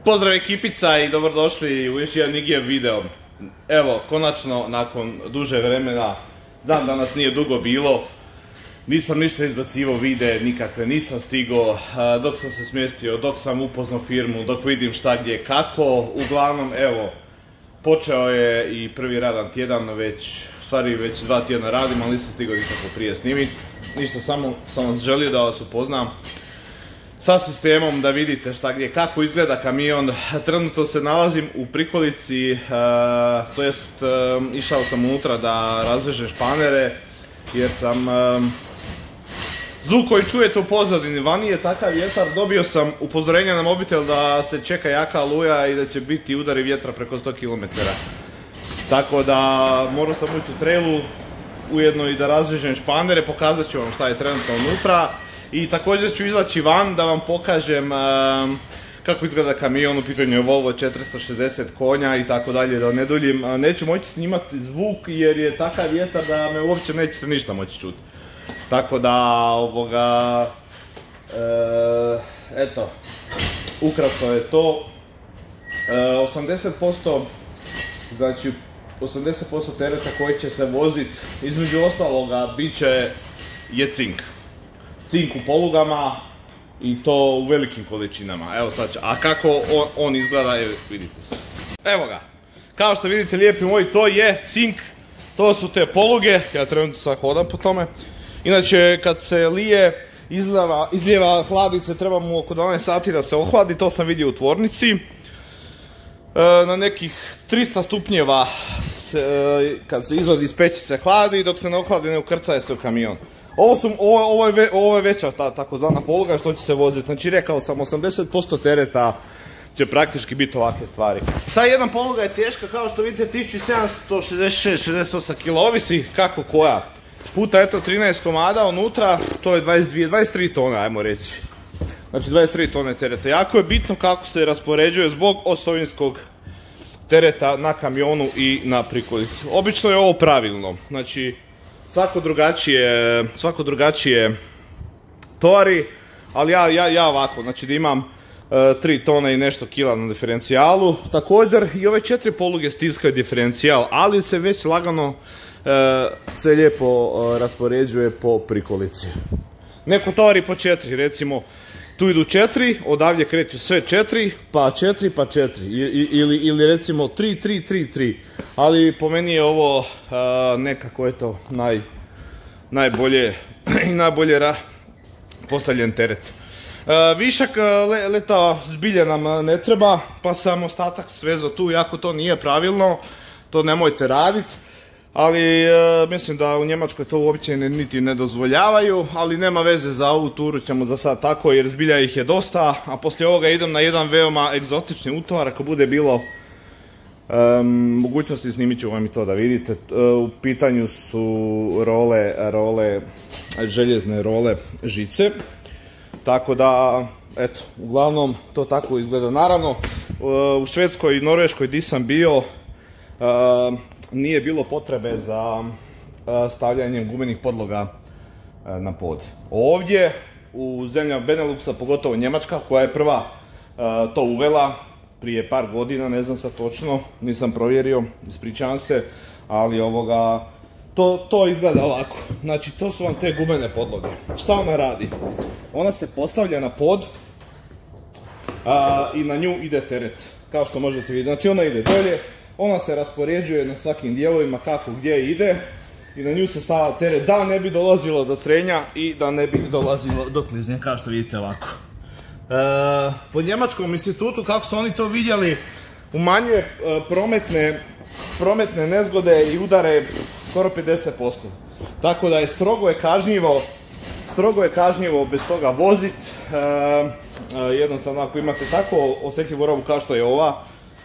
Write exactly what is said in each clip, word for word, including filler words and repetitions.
Pozdrav ekipica i dobrodošli u još jedan Igijev video. Evo, konačno, nakon duže vremena, znam da nas nije dugo bilo, nisam ništa izbacivao videe, nikakve, nisam stigao, dok sam se smjestio, dok sam upoznao firmu, dok vidim šta gdje kako, uglavnom, evo, počeo je i prvi radan tjedan, već, u stvari već dva tjedna radim, ali nisam stigao nikako prije snimiti, ništa, samo sam vas želio da vas upoznam sa sistemom, da vidite šta gdje kako izgleda kamion. Trenutno se nalazim u prikolici, uh, to jest uh, išao sam unutra da razvežem španere, jer sam uh, zvuk koji čujete u pozadini, vani je takav vjetar, dobio sam upozorenje na mobitel da se čeka jaka oluja i da će biti udari vjetra preko sto kilometara. Tako da morao sam ući u trailu, ujedno i da razvežem španere, pokazat ću vam šta je trenutno unutra. I također ću izaći van da vam pokažem um, kako izgleda kamion, u pitanju je Volvo četiristo šezdeset konja i tako dalje, da ne duljim. Neću moći snimati zvuk jer je takav vjetar da me uopće nećete ništa moći čuti. Tako da, ovoga, e, eto, ukratko je to. E, osamdeset posto, znači osamdeset posto tereta koji će se voziti, između ostaloga, bit će je cink. Cink u polugama i to u velikim količinama. Evo sad će, a kako on, on izgleda, evo, vidite se. Evo ga, kao što vidite lijepi moji, to je cink, to su te poluge, ja trenutno sad hodam po tome. Inače kad se lije, izlijeva, izlijeva hladnice, treba mu oko dvanaest sati da se ohladi, to sam vidio u tvornici. E, na nekih tristo stupnjeva se, kad se izvadi iz peći se hladi, dok se ne ohladi ne ukrcaje se u kamion. Ovo, su, ovo, ovo, je, ve, ovo je veća ta takozvana poluga što će se voziti, znači rekao sam osamdeset posto tereta će praktički biti ovakve stvari. Ta jedna poluga je teška, kao što vidite, tisuću sedamsto šezdeset šest do šezdeset osam kila, ovisi kako koja. Puta eto trinaest komada unutra, to je dvadeset dvije, dvadeset tri tone, ajmo reći. Znači dvadeset tri tone tereta. Jako je bitno kako se raspoređuje zbog osovinskog tereta na kamionu i na prikolicu. Obično je ovo pravilno, znači svako drugačije, svako drugačije tovari, ali ja, ja, ja ovako, znači da imam uh, tri tone i nešto kila na diferencijalu. Također i ove četiri poluge stiskaju diferencijal, ali se već lagano uh, sve lijepo uh, raspoređuje po prikolici. Neko tovari po četiri, recimo tu idu četiri, odavdje kreću sve četiri, pa četiri, pa četiri, I, ili, ili recimo tri, tri, tri, tri, ali po meni je ovo uh, nekako je to naj, najbolje i najbolje ra, postavljen teret. Uh, višak uh, le, leta zbilje nam ne treba, pa sam ostatak svezao tu, iako to nije pravilno, to nemojte raditi. Ali e, mislim da u Njemačkoj to uopće ne, niti ne dozvoljavaju, ali nema veze, za ovu turu ćemo za sad tako jer zbilja ih je dosta, a poslije ovoga idem na jedan veoma egzotični utovar, ako bude bilo um, mogućnosti snimit ću vam i to da vidite. U pitanju su role, role, željezne role žice, tako da, eto, uglavnom to tako izgleda. Naravno, u Švedskoj i Norveškoj di sam bio, uh, nije bilo potrebe za stavljanjem gumenih podloga na pod. Ovdje u zemljama Beneluxa, pogotovo Njemačka, koja je prva to uvela prije par godina, ne znam sad točno, nisam provjerio, ispričavam se, ali ovoga, to, to izgleda ovako. Znači to su vam te gumene podloge. Šta ona radi? Ona se postavlja na pod a, i na nju ide teret, kao što možete vidjeti. Znači ona ide dolje, ona se raspoređuje na svakim dijelovima kako gdje ide i na nju se stavlja teret da ne bi dolazilo do trenja i da ne bi dolazilo do kliznja, kao što vidite ovako. E, po Njemačkom institutu, kako su oni to vidjeli, umanjuje e, prometne, prometne nezgode i udare skoro pedeset posto. Tako da je strogo je kažnjivo, strogo je kažnjivo bez toga vozit. E, e, jednostavno ako imate tako osjetljivu robu kao što je ova,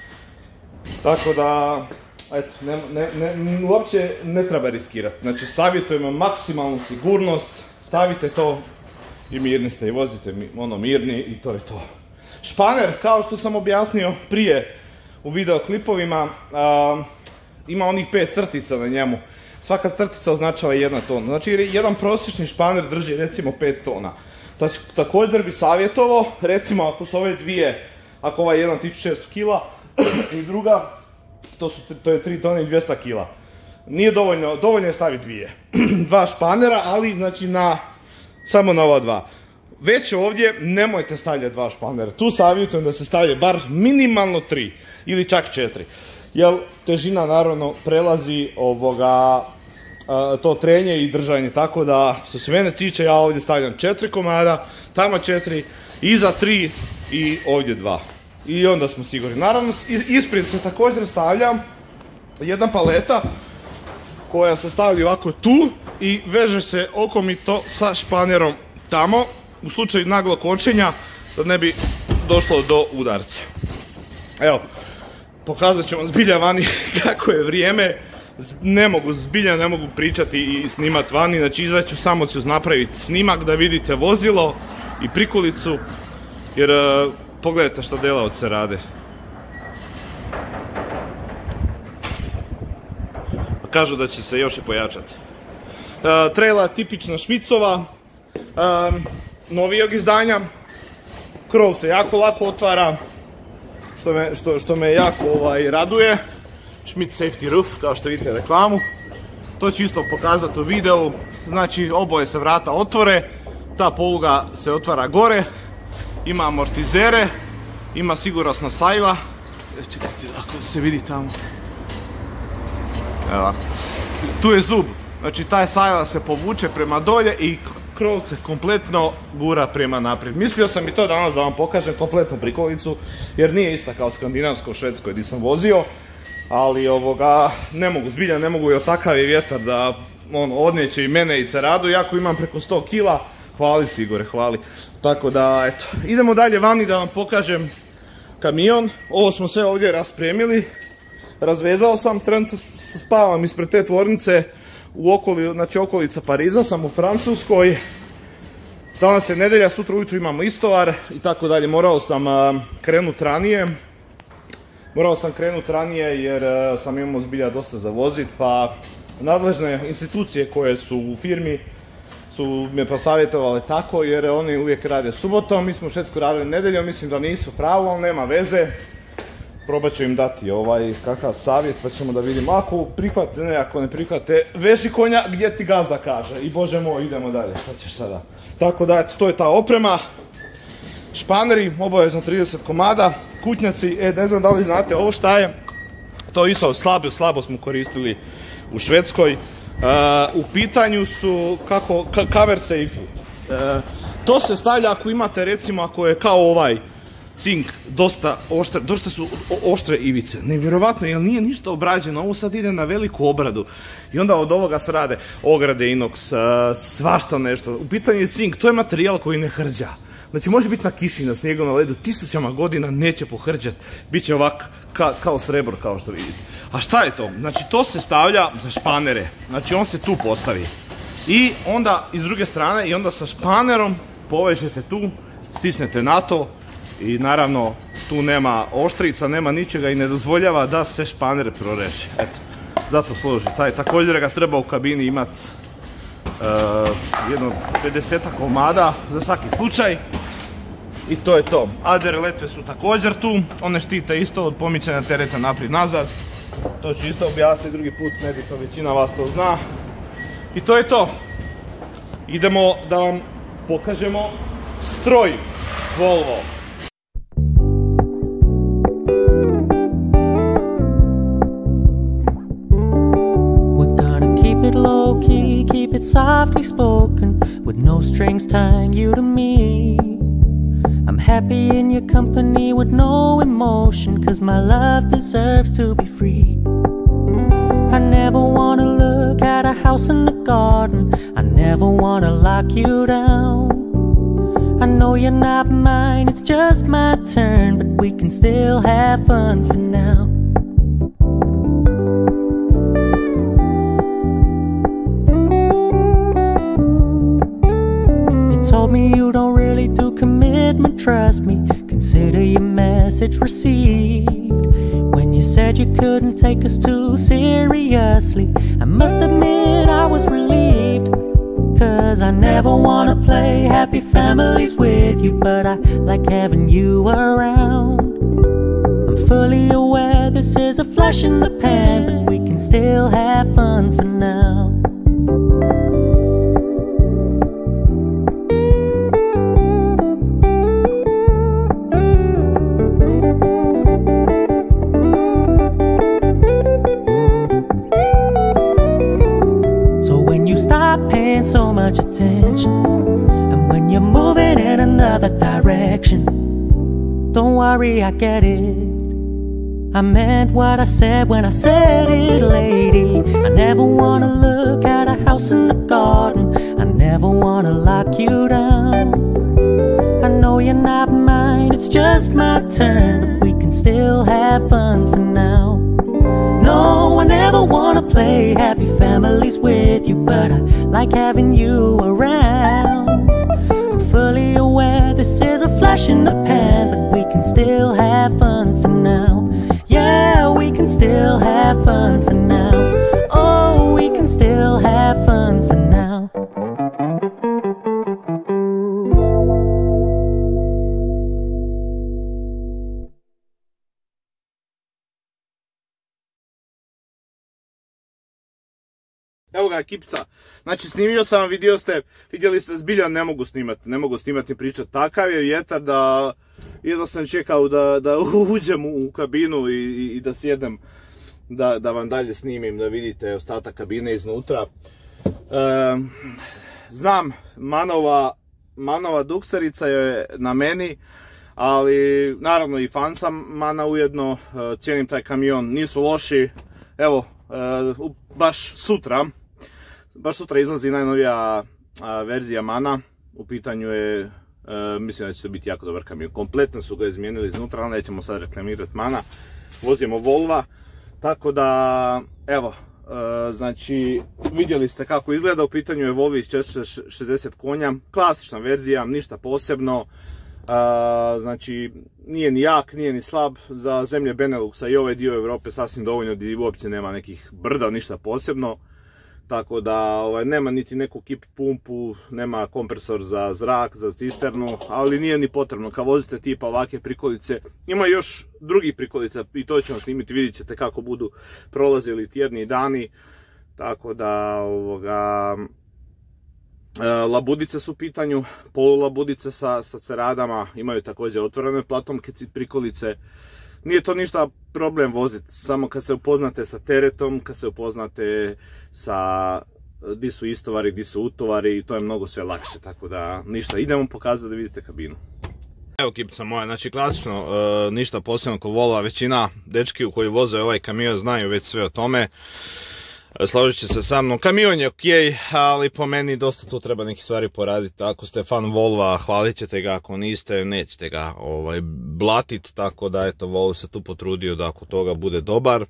tako da, eto, ne, ne, ne, uopće ne treba riskirati. Znači, savjetujemo maksimalnu sigurnost, stavite to i mirni ste i vozite ono mirni i to je to. Španer, kao što sam objasnio prije u videoklipovima, a, ima onih pet crtica na njemu. Svaka crtica označava jedna tona. Znači, jedan prosječni španer drži recimo pet tona. Također bi savjetovao, recimo ako su ove dvije ako ovaj jedan tisuću šesto kila i druga, to, su, to je tri tone i dvjesto kila. Nije dovoljno, dovoljno je staviti dvije. Dva španera, ali znači na, samo na ova dva. Već ovdje nemojte stavljati dva španera. Tu savjetujem da se stavlja bar minimalno tri ili čak četiri. Jer težina naravno prelazi ovoga, to trenje i držanje, tako da što se mene tiče ja ovdje stavljam četiri komada, tamo četiri, iza tri i ovdje dva. I onda smo sigurni. Naravno ispred se također stavlja jedna paleta koja se stavlja ovako tu i veže se okomito sa španerom tamo u slučaju naglog kočenja da ne bi došlo do udarca. Evo, pokazat ću vam zbilja vani kako je vrijeme. Ne mogu zbilja, ne mogu pričati i snimati vani, znači izaću, samo ću napraviti snimak da vidite vozilo i prikolicu, jer uh, pogledajte što delavci rade. Kažu da će se još i pojačati. Uh, trejla tipična Šmicova, uh, novijeg izdanja, krov se jako lako otvara, što me, što, što me jako ovaj, raduje. Schmidt Safety Roof, kao što vidite reklamu. To ću isto pokazati u videu. Znači oboje se vrata otvore, ta poluga se otvara gore, ima amortizere, ima sigurnosna sajla. Čekajte, ako se vidi tamo. Evo, tu je zub, znači taj sajla se povuče prema dolje i krov se kompletno gura prema naprijed. Mislio sam i to danas da vam pokažem kompletnu prikolicu, jer nije ista kao skandinavsko u Švedskoj gdje sam vozio. Ali ovoga, ne mogu, zbilja ne mogu, jer takav je vjetar da on odneće i mene i ceradu, iako imam preko sto kila, hvali Sigore, hvali. Tako da, eto, idemo dalje vani da vam pokažem kamion. Ovo smo sve ovdje raspremili, razvezao sam, trenutno spavam ispred te tvornice, u okoli, znači okolica Pariza, sam u Francuskoj. Danas je nedjelja, sutra ujutro imamo istovar i tako dalje, morao sam uh, krenuti ranije. Morao sam krenuti ranije jer uh, sam imao zbilja dosta za vozit, pa nadležne institucije koje su u firmi su me posavjetovale tako, jer oni uvijek rade subotom, mi smo u Švedskoj radili nedjeljom, mislim da nisu pravo, ali nema veze. Probat ću im dati ovaj kakav savjet pa ćemo da vidimo, ako prihvate, ne, ako ne prihvate, veži konja gdje ti gazda kaže i bože moj, idemo dalje, šta ćeš sada. Tako da, eto, to je ta oprema. Španeri, obavezno trideset komada, kutnjaci, e, ne znam da li znate ovo šta je, to isto slabo, slabo smo koristili u Švedskoj. Uh, u pitanju su kako, ka, cover safe. Uh, to se stavlja ako imate, recimo, ako je kao ovaj cink, dosta oštre, dosta su oštre ivice, nevjerovatno, jer nije ništa obrađeno, ovo sad ide na veliku obradu i onda od ovoga se rade ograde, inox, uh, svašta nešto. U pitanju je cink, to je materijal koji ne hrđa. Znači može biti na kiši, na snijegu, na ledu, tisućama godina neće pohrđati, bit će ovak ka, kao srebro kao što vidite. A šta je to? Znači to se stavlja za španere, znači on se tu postavi. I onda iz druge strane, i onda sa španerom povežete tu, stisnete na to i naravno tu nema oštrica, nema ničega i ne dozvoljava da se španer proreže. Eto, zato služi taj. Također ga treba u kabini imati uh, jedno pedesetak komada za svaki slučaj. I to je to. Adere letve su također tu, one štite isto od pomičanja tereta naprijed nazad. To ću isto objasniti drugi put, nebitno, većina vas to zna. I to je to. Idemo da vam pokažemo stroj Volvo. We're gonna keep it low key, keep it softly spoken, with no strings tying you to me. I'm happy in your company with no emotion, cause my love deserves to be free. I never wanna look at a house in the garden, I never wanna lock you down. I know you're not mine, it's just my turn, but we can still have fun for now. You told me you don't really do commitment, trust me, consider your message received. When you said you couldn't take us too seriously, I must admit I was relieved. Cause I never wanna play happy families with you, but I like having you around. fully aware this is a flash in the pan, but we can still have fun for now. So when you stop paying so much attention, and when you're moving in another direction, don't worry, I get it. I meant what I said when I said it, lady. I never wanna look at a house in the garden. I never wanna lock you down. I know you're not mine, it's just my turn, but we can still have fun for now. No, I never wanna play happy families with you, but I like having you around. I'm fully aware this is a flash in the pan, but we can still have fun for now. Yeah, we can still have fun for now. Oh, we can still have fun for now. Evo ga ekipica, znači snimio sam, vidio ste, vidjeli ste, zbilja ne mogu snimati, ne mogu snimati i pričati, takav je vjetar da jedno sam čekao da, da uđem u kabinu i, i, i da sjedem, da, da vam dalje snimim, da vidite ostatak kabine iznutra. E, znam, Manova, Manova dukserica je na meni, ali naravno i fan sam Mana ujedno, cijenim taj kamion, nisu loši, evo, e, baš sutra, baš sutra izlazi najnovija a, verzija Mana, u pitanju je, e, mislim da će to biti jako dobar kamion, kompletno su ga izmijenili iznutra, ali nećemo sad reklamirati Mana, vozimo Volva, tako da, evo, e, znači, vidjeli ste kako izgleda, u pitanju je Volvo iz četiristo šezdeset konja, klasična verzija, ništa posebno, e, znači, nije ni jak, nije ni slab, za zemlje Beneluxa i ovaj dio Europe sasvim dovoljno, gdje uopće nema nekih brda, ništa posebno. Tako da ovaj, nema niti neku kip pumpu, nema kompresor za zrak, za cisternu, ali nije ni potrebno. Kad vozite tipa ovakve prikolice, ima još drugih prikolica i to ćemo snimiti, vidjet ćete kako budu prolazili tjedni i dani. Tako da, ovoga, labudice su u pitanju, polulabudice sa, sa ceradama, imaju također otvorene platomke prikolice. Nije to ništa problem voziti, samo kad se upoznate sa teretom, kad se upoznate sa di su istovari, di su utovari, i to je mnogo sve lakše, tako da ništa, idemo pokazati da vidite kabinu. Evo ekipica moja, znači klasično, e, ništa posebno ko Volva, većina dečki u koji voze ovaj kamion znaju već sve o tome. Složit će se sa mnom, kamion je ok, ali po meni dosta tu treba neke stvari poraditi. Ako ste fan Volva, hvalit ćete ga, ako niste, nećete ga ovaj, blatit, tako da eto, Volvo se tu potrudio da ako toga bude dobar. E,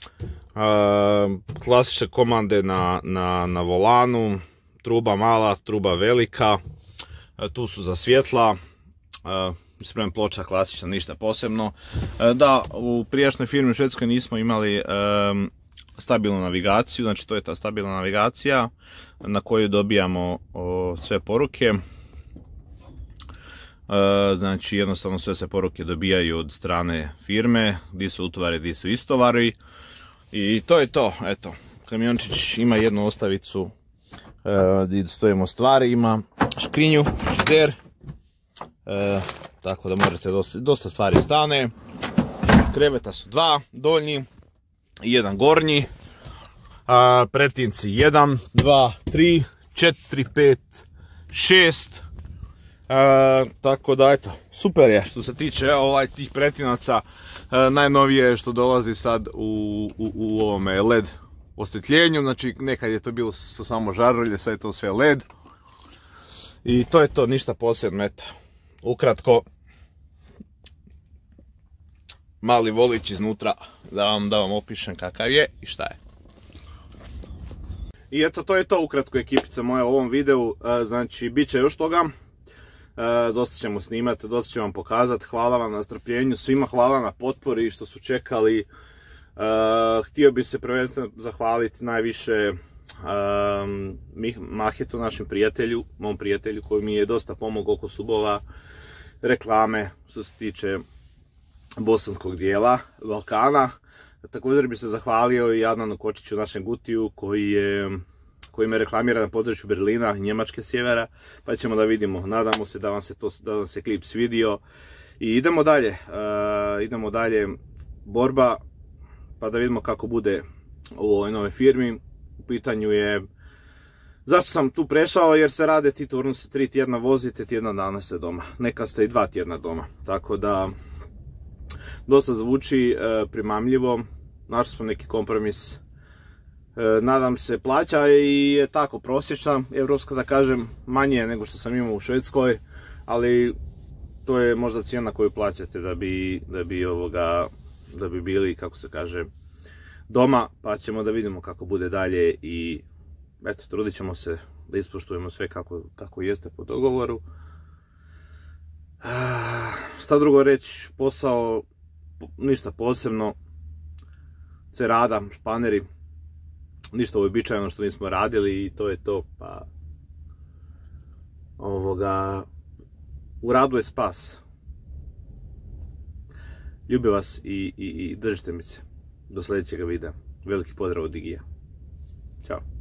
klasične komande na, na, na volanu, truba mala, truba velika, e, tu su za svjetla, e, sprem ploča klasična, ništa posebno. E, da, u prijašnjoj firmi u Švedskoj nismo imali e, stabilnu navigaciju, znači to je ta stabilna navigacija na koju dobijamo o, sve poruke. E, znači jednostavno sve se poruke dobijaju od strane firme, gdje su utovari, gdje su istovari. I to je to, eto, kamiončić ima jednu ostavicu e, gdje stojimo stvari, ima škrinju, frižider, e, tako da možete dosta, dosta stvari stane. Kreveta su dva, donji i jedan gornji, a, pretinci jedan, dva, tri, četiri, pet, šest, a, tako da eto, super je što se tiče ovaj, tih pretinaca. A, najnovije je što dolazi sad u, u, u ovome L E D osvjetljenju, znači nekad je to bilo samo žarulje, sad je to sve L E D. I to je to, ništa posebno, eto, ukratko. Mali volić iznutra, da vam, da vam opišem kakav je i šta je. I eto, to je to ukratko ekipice moje u ovom videu, znači bit će još toga, dosta ćemo snimati, dosta ćemo vam pokazati, hvala vam na strpljenju, svima hvala na potpori što su čekali, htio bih se prvenstveno zahvaliti najviše Mahetu, našem prijatelju, mom prijatelju koji mi je dosta pomogao oko subova, reklame, što se tiče bosanskog dijela Balkana. Također bi se zahvalio i Adnanu Kočiću, našem Gutiju, koji je koji me reklamira na području Berlina, Njemačke sjevera, pa ćemo da vidimo. Nadamo se da vam se, to, da vam se klip svidio. I idemo dalje, uh, idemo dalje, borba, pa da vidimo kako bude u ovoj nove firmi. U pitanju je, zašto sam tu prešao, jer se rade ti turnusi, tri tjedna vozite, tjedna dana ste doma. Neka ste i dva tjedna doma, tako da dosta zvuči uh, primamljivo, našli smo neki kompromis. Nadam se plaća i je tako prosječna, evropska da kažem, manje nego što sam imao u Švedskoj, ali to je možda cijena koju plaćate da bi, da bi, ovoga, da bi bili, kako se kaže, doma, pa ćemo da vidimo kako bude dalje i eto, trudit ćemo se da ispoštujemo sve kako, kako jeste po dogovoru. Šta drugo reći, posao, ništa posebno, cerada, španeri, ništa uobičajeno što nismo radili i to je to, pa ovoga, u radu je spas. Ljubim vas i, i, i držite mi se. Do sljedećeg videa. Veliki pozdrav od Digija. Ćao.